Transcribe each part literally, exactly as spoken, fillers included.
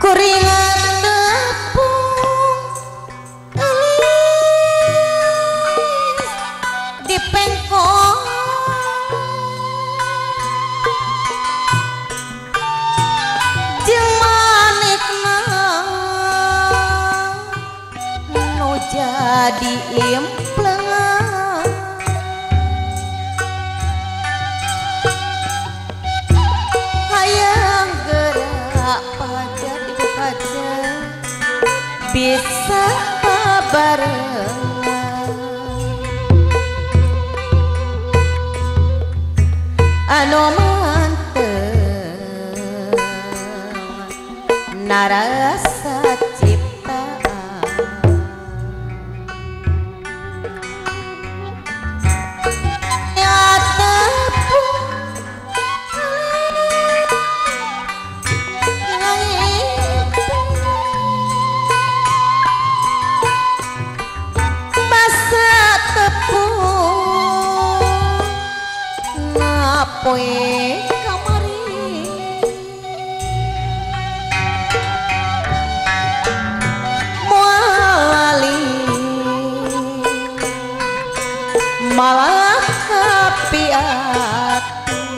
kuringat tepung elis di pengkong jeung manehna nu jadi impleng hayang gerak pajak ibu kaca bisa babarengan anu mantep narasa ciptaan ya tepung masa tepung napoe kamari muali malah kapiat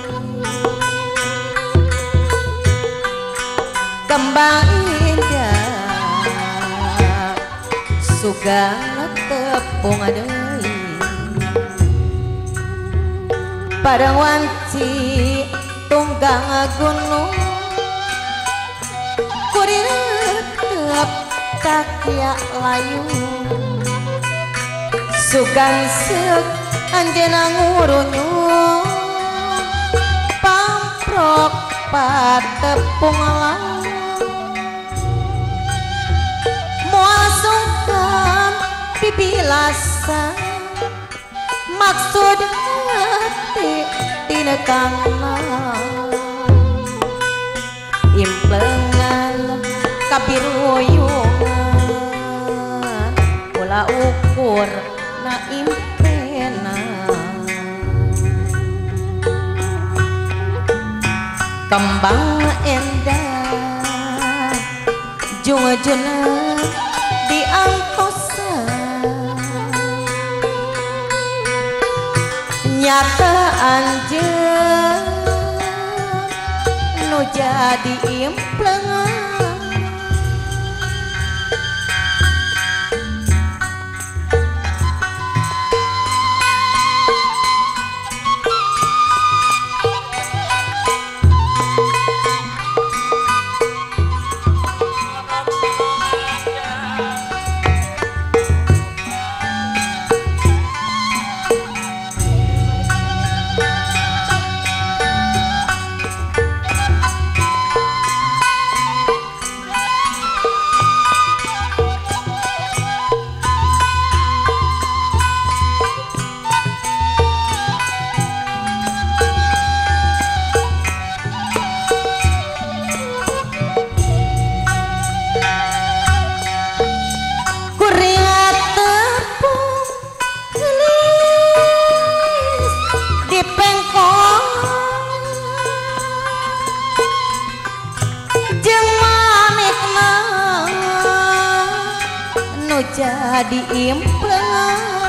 kembang indah sugan tepung deui padang wanci tunggang gunung kurireup kakya layu sugan seuk anjeunna ngurunyu pamprok patepung lang moal sungkan pipilasan maksud hati tinekangna implengan kabiruyungan ulah ukur na impena kembang endah jungejeuna diangkosan nyata anjeun nu jadi implengan jadi implengan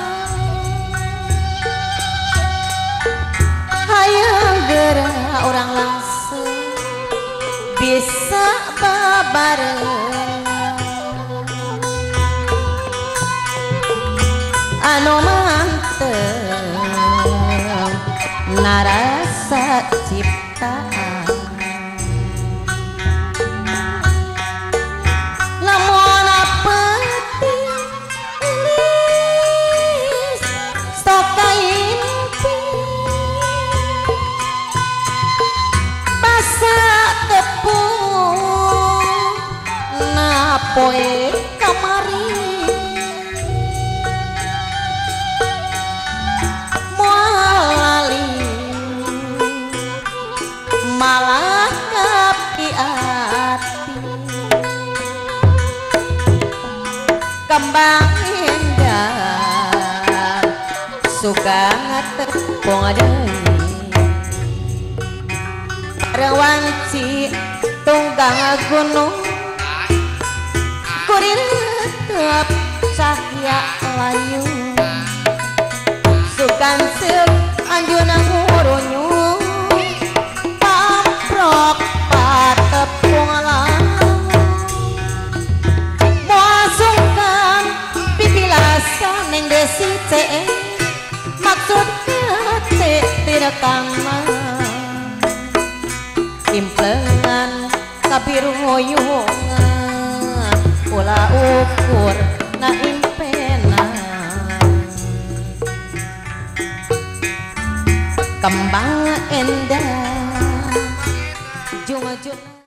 hayang gerak orang langsung bisa babarengan anu mantep narasa ciptaan poe kamari moal lali malah kapiati kembang indah suka ngatepung deui rewanci tunggang gunung kurir tetep cahya layu sukan sep anjuna ngurunyu paprok patepung lang moal sungkan pipilasan neng desi cee maksud cee tidak kangen implengan kabiru hoyongan ulah ukur na impena kembang endah jumajun